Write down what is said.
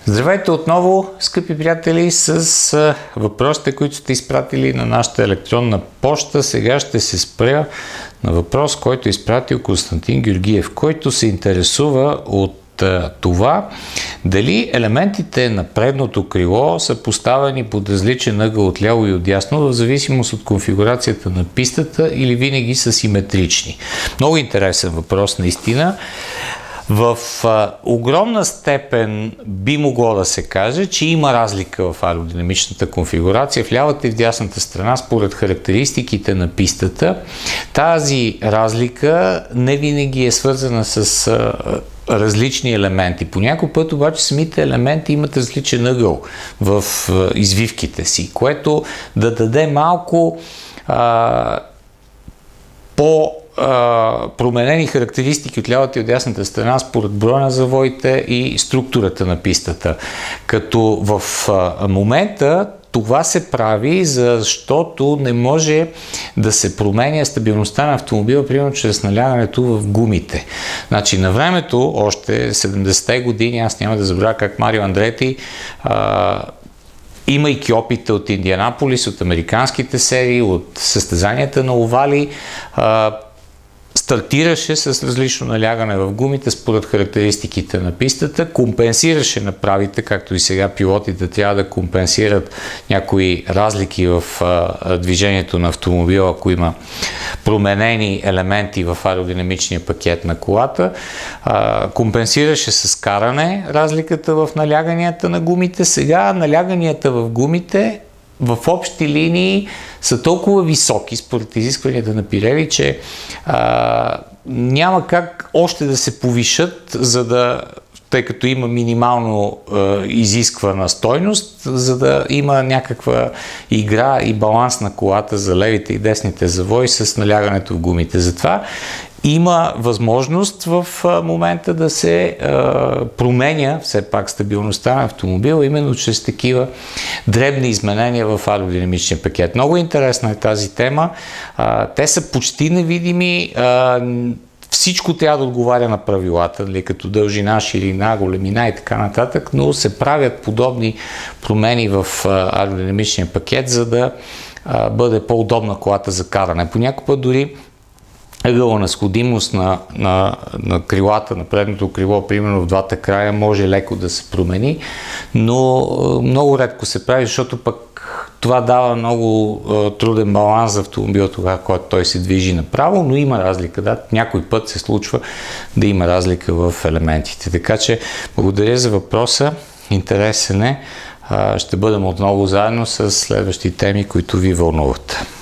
Здравейте отново, скъпи приятели, с въпросите, които сте изпратили на нашата електронна поща. Сега ще се спря на въпрос, който е изпратил Константин Георгиев, който се интересува от това дали елементите на предното крило са поставени под различен ъгъл от ляво и от дясно, в зависимост от конфигурацията на пистата, или винаги са симетрични. Много интересен въпрос, наистина. В огромна степен би могло да се каже, че има разлика в аеродинамичната конфигурация в лявата и в дясната страна според характеристиките на пистата. Тази разлика не винаги е свързана с различни елементи. По някой път обаче самите елементи имат различен ъгъл в извивките си, което да даде малко променени характеристики от лявата и от дясната страна според броя на завоите и структурата на пистата. Като в момента това се прави, защото не може да се променя стабилността на автомобила, примерно чрез налягането в гумите. Значи на времето, още 70-те години, аз няма да забравя как Марио Андрети, имайки опита от Индианаполис, от американските серии, от състезанията на овали, стартираше с различно налягане в гумите според характеристиките на пистата, компенсираше направите, както и сега пилотите трябва да компенсират някои разлики в движението на автомобила, ако има променени елементи в аеродинамичния пакет на колата. Компенсираше с каране разликата в наляганията на гумите. Сега наляганията в гумите в общи линии са толкова високи според изискванията на Пирели, че няма как още да се повишат, тъй като има минимално изисквана стойност, за да има някаква игра и баланс на колата за левите и десните завои с налягането в гумите. Затова има възможност в момента да се променя все пак стабилността на автомобила, именно чрез такива дребни изменения в аеродинамичния пакет. Много интересна е тази тема. Те са почти невидими. Всичко трябва да отговаря на правилата, като дължина, ширина, големина и така нататък, но се правят подобни промени в аеродинамичния пакет, за да бъде по-удобна колата за каране. Понякога дори ъгъла на сходимост на крилата, на предното крило, примерно в двата края, може леко да се промени, но много редко се прави, защото пък това дава много труден баланс за автомобила тогава, когато той се движи направо, но има разлика. Да? Някой път се случва да има разлика в елементите. Така че благодаря за въпроса. Интересен е. Ще бъдем отново заедно с следващи теми, които ви вълнуват.